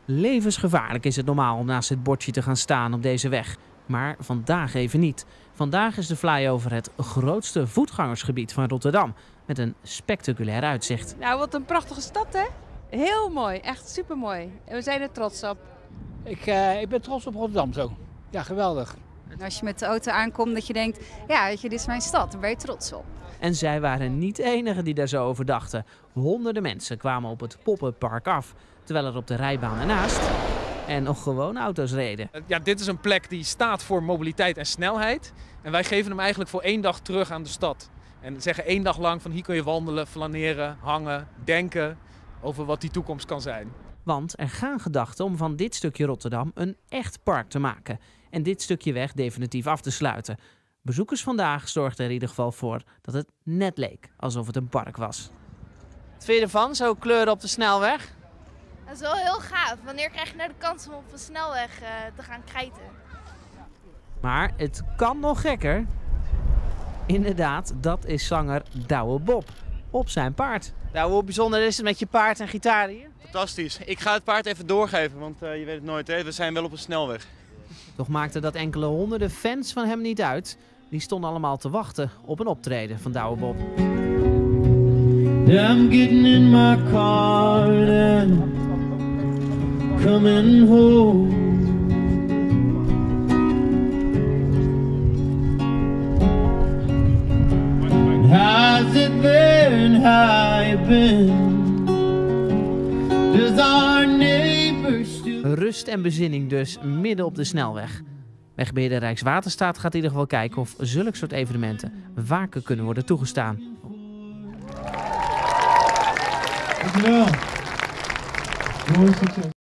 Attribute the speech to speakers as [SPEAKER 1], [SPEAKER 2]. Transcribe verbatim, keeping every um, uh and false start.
[SPEAKER 1] Levensgevaarlijk is het normaal om naast het bordje te gaan staan op deze weg. Maar vandaag even niet. Vandaag is de flyover het grootste voetgangersgebied van Rotterdam. Met een spectaculair uitzicht.
[SPEAKER 2] Nou, wat een prachtige stad, hè? Heel mooi, echt supermooi. En we zijn er trots op.
[SPEAKER 3] Ik, uh, ik ben trots op Rotterdam zo. Ja, geweldig.
[SPEAKER 4] En als je met de auto aankomt dat je denkt, ja, weet je, dit is mijn stad, daar ben je trots op.
[SPEAKER 1] En zij waren niet de enigen die daar zo over dachten. Honderden mensen kwamen op het pop-up park af. Terwijl er op de rijbaan ernaast en nog gewoon auto's reden.
[SPEAKER 5] Ja, dit is een plek die staat voor mobiliteit en snelheid. En wij geven hem eigenlijk voor één dag terug aan de stad. En zeggen één dag lang van hier kun je wandelen, flaneren, hangen, denken over wat die toekomst kan zijn.
[SPEAKER 1] Want er gaan gedachten om van dit stukje Rotterdam een echt park te maken. En dit stukje weg definitief af te sluiten. Bezoekers vandaag zorgden er in ieder geval voor dat het net leek alsof het een park was.
[SPEAKER 6] Wat vind je ervan, zo kleuren op de snelweg?
[SPEAKER 7] Dat is wel heel gaaf. Wanneer krijg je nou de kans om op een snelweg uh, te gaan krijten?
[SPEAKER 1] Maar het kan nog gekker. Inderdaad, dat is zanger Douwe Bob op zijn paard.
[SPEAKER 6] Nou, hoe bijzonder is het met je paard en gitaar hier?
[SPEAKER 8] Fantastisch. Ik ga het paard even doorgeven, want uh, je weet het nooit, hè? We zijn wel op een snelweg.
[SPEAKER 1] Toch maakte dat enkele honderden fans van hem niet uit. Die stonden allemaal te wachten op een optreden van Douwe Bob.
[SPEAKER 9] I'm getting in my car and coming home. How's it there and how you been? Does our neighbor still...
[SPEAKER 1] Rust en bezinning dus midden op de snelweg. Wegbeheerder Rijkswaterstaat gaat in ieder geval kijken of zulke soort evenementen vaker kunnen worden toegestaan.
[SPEAKER 9] Dankjewel. Mooi succes.